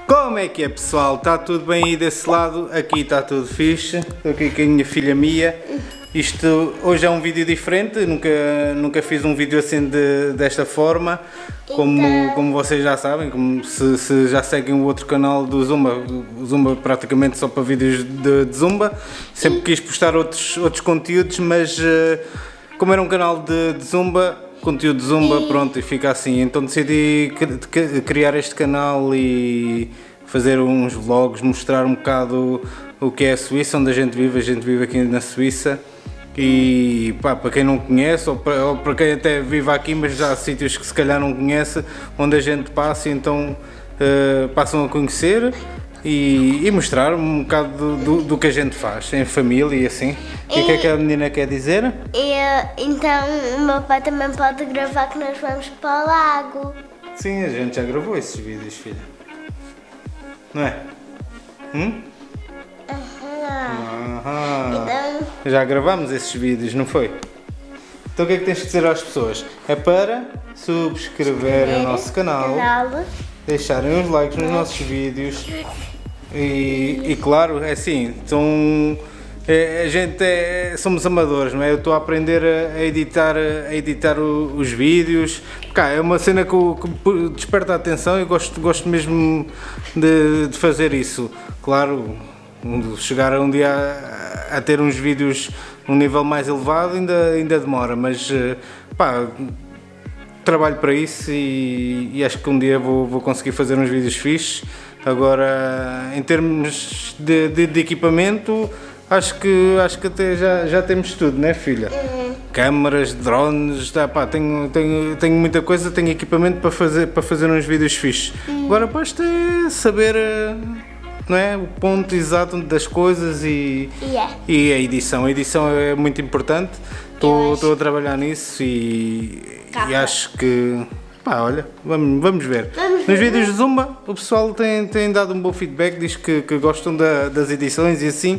Como é que é, pessoal? Está tudo bem aí desse lado? Aqui está tudo fixe. Estou aqui com a minha filha Mia. Isto hoje é um vídeo diferente, nunca fiz um vídeo assim desta forma. Como vocês já sabem, como se já seguem o outro canal do Zumba, o Zumba praticamente só para vídeos de Zumba. Sempre quis postar outros conteúdos, mas como era um canal de Zumba, conteúdo de Zumba, pronto, e fica assim. Então decidi criar este canal e fazer uns vlogs, mostrar um bocado o que é a Suíça, onde a gente vive aqui na Suíça. E pá, para quem não conhece, ou para quem até vive aqui, mas já há sítios que se calhar não conhece, onde a gente passa, então passam a conhecer e mostrar um bocado do que a gente faz em família e assim. E o que é que a menina quer dizer? Então o meu pai também pode gravar que nós vamos para o lago. Sim, a gente já gravou esses vídeos, filha. Não é? Então... Já gravámos esses vídeos, não foi? Então o que é que tens que dizer às pessoas? É para subscreverem o nosso canal, deixarem os likes nos nossos vídeos e claro, é assim, somos amadores, não é? Eu estou a aprender a editar os vídeos. Cá, é uma cena que desperta a atenção e gosto mesmo de fazer isso. Claro, chegar um dia a ter uns vídeos num nível mais elevado ainda demora, mas pá, trabalho para isso e acho que um dia vou conseguir fazer uns vídeos fixes. Agora, em termos de equipamento, acho que até já temos tudo, não é, filha? Câmaras, drones, pá, tenho muita coisa, tenho equipamento para fazer uns vídeos fixes. Agora basta saber, não é, o ponto exato das coisas e a edição. A edição é muito importante. Estou a trabalhar nisso e acho que, pá, olha, vamos ver. Nos vídeos de Zumba o pessoal tem dado um bom feedback, diz que gostam das edições e assim.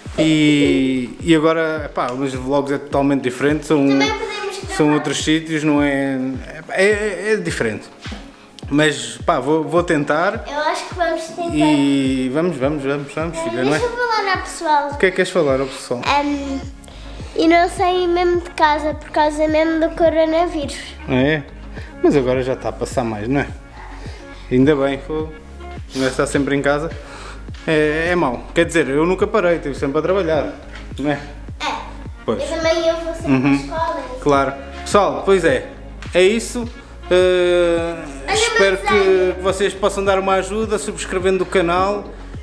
E agora, pá, os vlogs é totalmente diferente, são outros sítios, não é? É diferente. Mas pá, vou tentar. Eu acho que vamos tentar. E vamos, filha, não é? Deixa eu falar ao pessoal. O que é que queres falar ao pessoal? E não sair mesmo de casa por causa mesmo do coronavírus. É? Mas agora já está a passar mais, não é? Ainda bem, não é estar sempre em casa. É mau. Quer dizer, eu nunca parei, estive sempre a trabalhar, não é? Pois. Eu também vou sempre para a escola. Claro. Pessoal, pois é isso. Espero que vocês possam dar uma ajuda subscrevendo o canal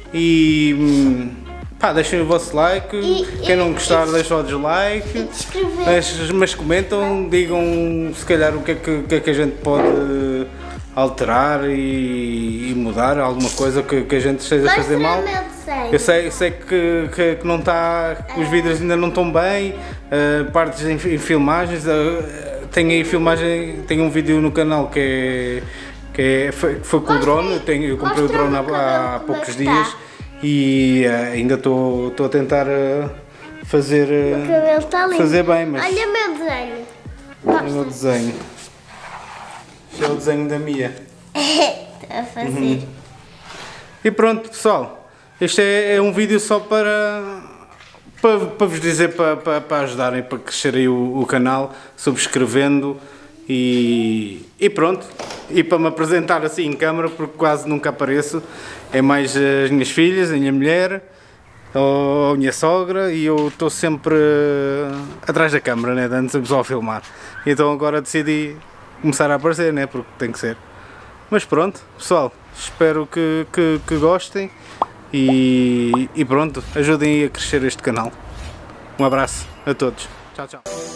e pá, deixem o vosso like. Quem não gostar deixa o dislike, mas comentam, digam se calhar o que é que a gente pode alterar e mudar, alguma coisa que a gente esteja a fazer mal. Eu sei que não está, os vídeos ainda não estão bem, partes em filmagens. Tenho aí filmagem, tenho um vídeo no canal que foi com o drone. Eu comprei o drone há poucos dias e ainda estou a tentar fazer bem, mas olha o meu desenho. Olha o meu desenho. Este é o desenho da Mia. Estou a fazer. E pronto, pessoal, este é um vídeo só para vos dizer, para ajudarem, para crescer aí o canal, subscrevendo e pronto. E para me apresentar assim em câmara, porque quase nunca apareço, é mais as minhas filhas, a minha mulher, a minha sogra, e eu estou sempre atrás da câmara, né, dando sempre só a filmar. Então agora decidi começar a aparecer, né, porque tem que ser. Mas pronto, pessoal, espero que gostem. E pronto, ajudem a crescer este canal. Um abraço a todos. Tchau, tchau.